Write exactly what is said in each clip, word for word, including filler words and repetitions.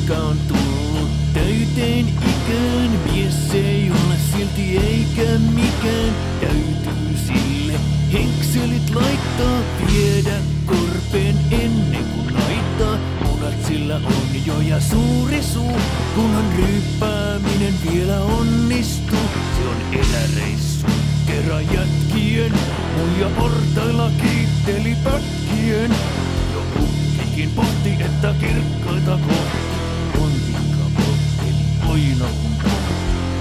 Poika on tullut täyteen ikään, mies ei ole silti eikä mikään. Täytyy sille henkselit laittaa, viedä korpeen ennen kuin naittaa. Munat sillä on jo ja suuri suu, kunhan ryyppääminen vielä onnistuu. Se on eräreissu kerran jätkien, muija portailla kiitteli pätkien. Jo ukkikin pohti, että kirkkaita kohti pontikka poltteli aina kun pohti.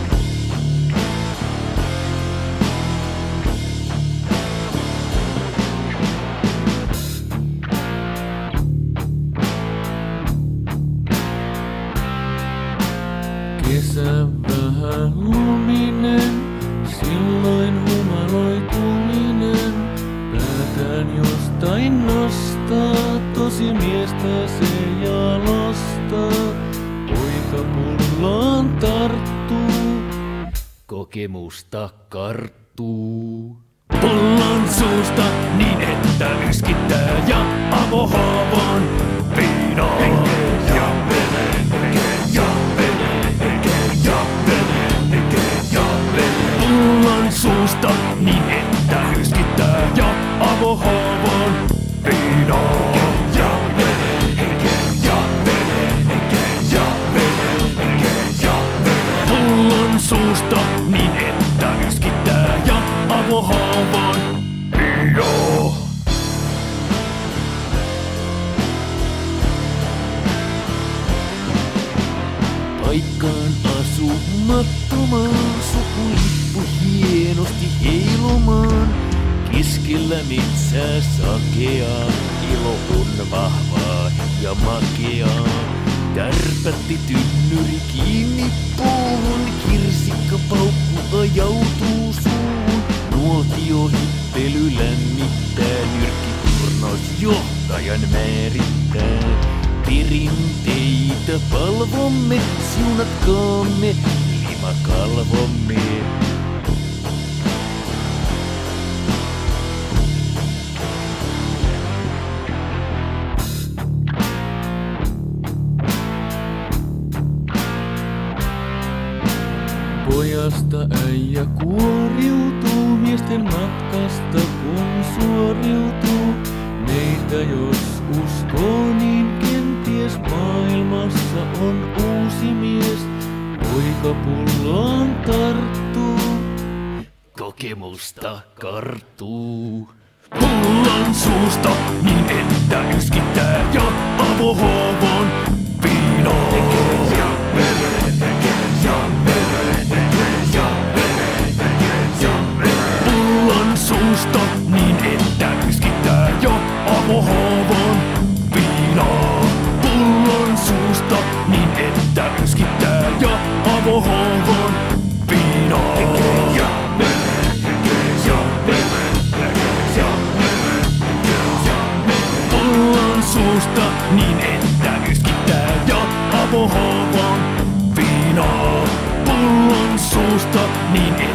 Kesä vähän luminen, silloin humaloituminen. Päätään jostain nostaa, tosi miestä se jalostaa. Poika pullaan tarttuu, kokemusta karttuu. Pullan suusta niin että yskittää ja avohaavaan piinaa. Ja pullan suusta niin että yskittää ja avohaavaan piinaa. Pullan suusta niin että yskittää ja avohaavaan piinaa. Paikkaan asumattomaan, sukulippu hienosti heilumaan. Keskellä metsää sakeaa, ilo on vahvaa ja makeaa. Tärpätti tynnyri kiinni puuhun, kirsikka paukku ajautuu suuhun. Nuotiohippely lämmittää, nyrkkiturnaus johtajan määrittää. Perinteitä palvomme, siunatkaamme, limakalvomme. Pojasta äijä kuoriutuu, miesten matkasta kun suoriutuu. Meitä jos uskoo, niin kenties maailmassa on uusi mies. Poika pullaan tarttuu, kokemusta karttuu. Pullan suusta niin että yskittää ja avohaavaan piinaa. Pullan suusta niin että yskittää ja avohaavaan piinaa. Pullan suusta niin että yskittää ja avohaavaan piinaa. Pullan suusta niin että yskittää ja avohaavaan piinaa. Pullan suusta niin